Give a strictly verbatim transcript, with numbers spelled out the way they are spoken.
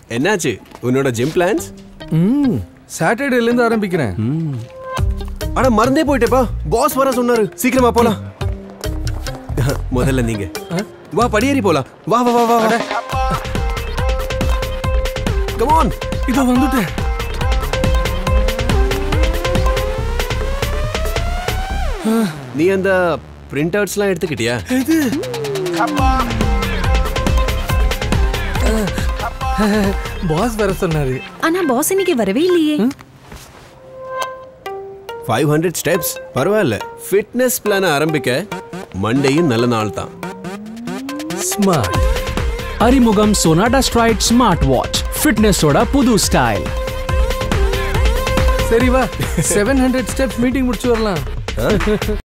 என்னாச்சு உன்னோட gym plans? ம் சாட்டர்டேல இருந்து ஆரம்பிக்கிறேன். அட மறந்தே போயிட்டேப்பா, பாஸ் வர சொன்னாரு. சீக்கிரமா போலாம். முதல்ல நீங்க வா, படியேறி போலாம். வா வா வா வா. Come on. இதோ வந்துட்டேன். நீ அந்த பிரிண்ட் அவுட்ஸ்லாம் எடுத்துக்கிட்டியா? இது பாஸ் வர சொன்னாரு. ஆனா பாஸ் இன்னைக்கு வரவே இல்லையே. ஃபைவ் ஹண்ட்ரட் ஸ்டெப்ஸ் பரவாயில்ல. ஃபிட்னஸ் பிளான் ஆரம்பிக்க மண்டேயும் நல்ல நாள் தான். ஸ்மார்ட் அறிமுகம் Sonata Stride ஸ்மார்ட் வாட்ச். ஃபிட்னஸோட புது ஸ்டைல். சரி வா, செவன் ஹண்ட்ரட் ஸ்டெப்ஸ் மீட்டிங் முடிச்சு வரலாம்.